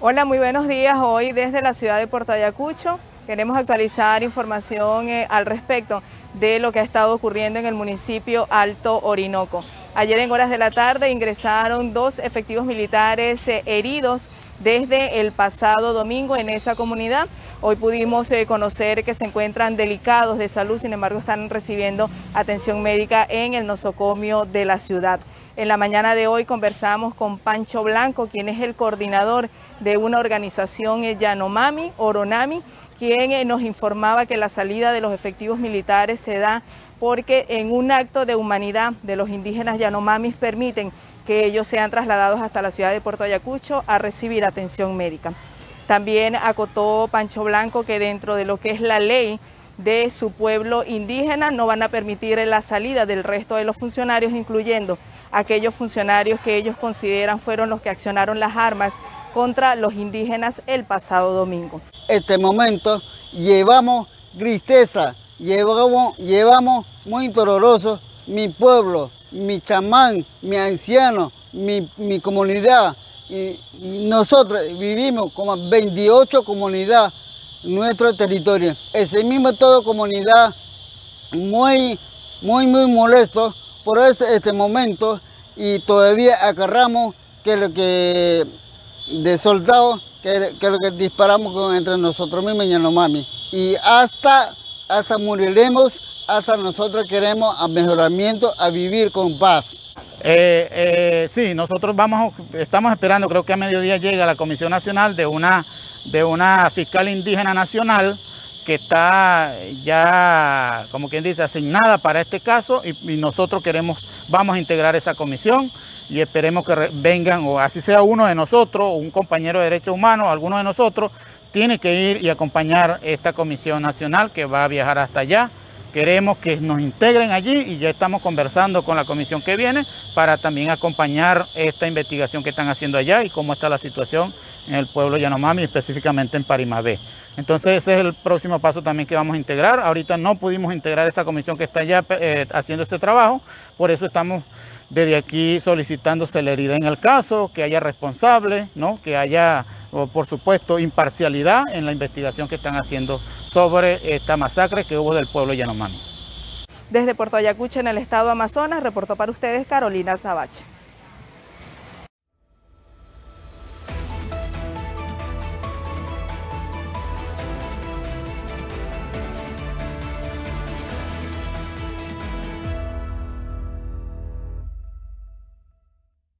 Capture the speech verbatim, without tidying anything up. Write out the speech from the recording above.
Hola, muy buenos días. Hoy desde la ciudad de Puerto Ayacucho queremos actualizar información eh, al respecto de lo que ha estado ocurriendo en el municipio Alto Orinoco. Ayer en horas de la tarde ingresaron dos efectivos militares eh, heridos desde el pasado domingo en esa comunidad. Hoy pudimos eh, conocer que se encuentran delicados de salud, sin embargo están recibiendo atención médica en el nosocomio de la ciudad. En la mañana de hoy conversamos con Pancho Blanco, quien es el coordinador de una organización eh, Yanomami, Oronami, quien eh, nos informaba que la salida de los efectivos militares se da porque en un acto de humanidad de los indígenas Yanomamis permiten que ellos sean trasladados hasta la ciudad de Puerto Ayacucho a recibir atención médica. También acotó Pancho Blanco que dentro de lo que es la ley de su pueblo indígena no van a permitir la salida del resto de los funcionarios, incluyendo aquellos funcionarios que ellos consideran fueron los que accionaron las armas contra los indígenas el pasado domingo. Este momento llevamos tristeza, llevamos, llevamos muy doloroso mi pueblo, mi chamán, mi anciano, mi, mi comunidad. Y, y nosotros vivimos como veintiocho comunidades en nuestro territorio. Ese mismo todo comunidad muy, muy, muy molesto por este, este momento, y todavía agarramos que lo que de soldados que, que lo que disparamos con, entre nosotros mismos y Yanomami, y hasta hasta moriremos, hasta nosotros queremos a mejoramiento, a vivir con paz. Eh, eh, sí, nosotros vamos, estamos esperando, creo que a mediodía llega la Comisión Nacional de una, de una fiscal indígena nacional que está ya, como quien dice, asignada para este caso, y, y nosotros queremos, vamos a integrar esa comisión y esperemos que vengan, o así sea uno de nosotros, un compañero de derechos humanos, alguno de nosotros, tiene que ir y acompañar esta comisión nacional que va a viajar hasta allá. Queremos que nos integren allí y ya estamos conversando con la comisión que viene para también acompañar esta investigación que están haciendo allá y cómo está la situación en el pueblo Yanomami, específicamente en Parimabé. Entonces ese es el próximo paso también que vamos a integrar. Ahorita no pudimos integrar esa comisión que está allá eh, haciendo este trabajo, por eso estamos desde aquí solicitando celeridad en el caso, que haya responsables, ¿no? Que haya, por supuesto, imparcialidad en la investigación que están haciendo sobre esta masacre que hubo del pueblo Yanomami. Desde Puerto Ayacucho, en el estado Amazonas, reportó para ustedes Carolina Sabache.